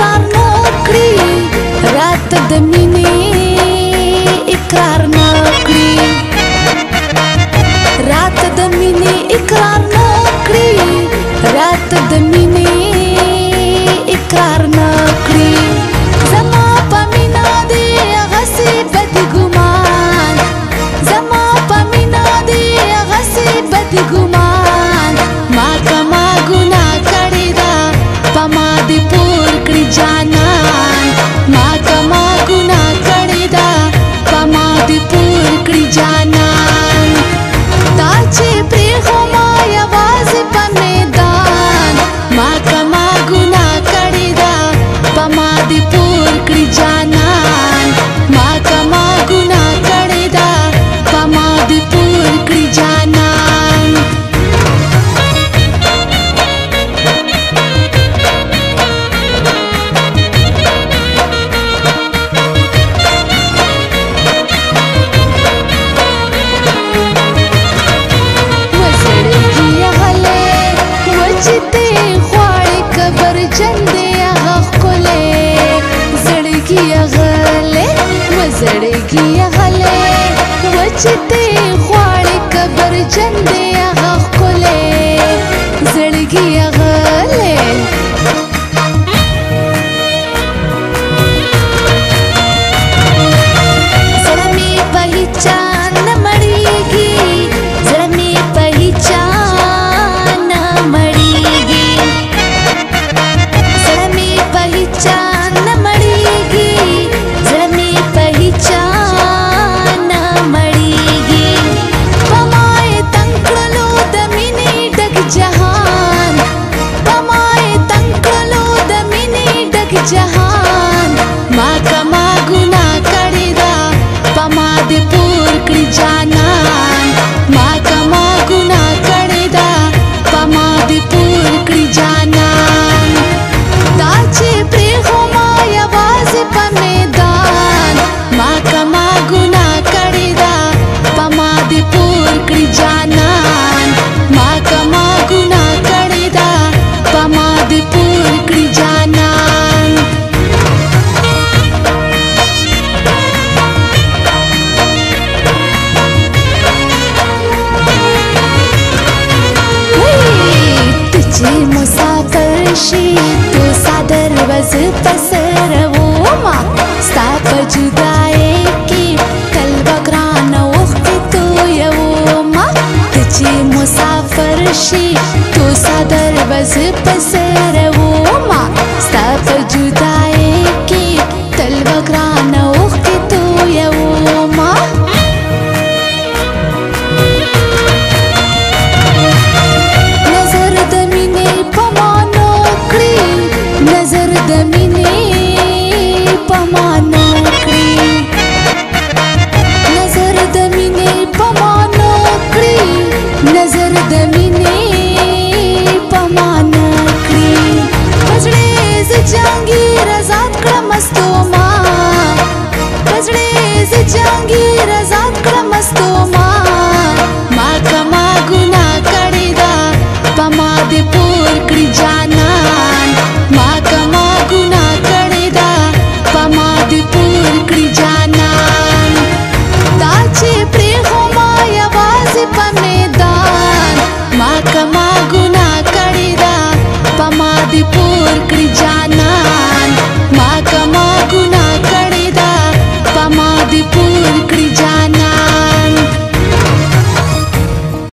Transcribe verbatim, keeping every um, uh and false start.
اقرار نو کړی رات د مینې اقرار نو کړی رات د مینې اقرار نو کړی رات د مینې اقرار نو کړی زما په مینا دې غسې بد ګمان زما په مینا دې غسې بد ګمان ما کما ګناه کړی دا په ما دې پور کړی جانان ما کما ګناه کړی دا په ما دې پور کړی جانان تا چې پرېښو ما یوازې په میدان ما کما ګناه کړی دا په ما دې پور کړی جانان ما کما ګناه کړی دا په ما دې پور کړی جانان زړګي غلې وچته خواړې کبر جندې هغه خولې زړګي غلې زړه مې په هیچا نه مړېږي زړه مې په هیچا نه مړېږي زړه مې په هیچا نه مړېږي زړه مې په هیچا نه مړېږي په ما یې تنګ کړلو د مینې ډک جهان په ما یې تنګ کړلو د مینې ډک جهان ما کما ګناه کړې ده په ما دې پور کړي جانان ما کما ګناه کړې ده په ما دې پور کړي جانان دا چې پرېښو ما یوازې په میدان ما کما ګناه کړې ده په ما دې پور کړي جانان ما کما ګناه کړې ده په ما دې پور کړي جانان ته چې مسافر شي تو صدر وز پسر وما ستا په جدایۍ کې تل به ګرانه اوښکې تویومه ته چې مسافر شي تو صدر وز پسر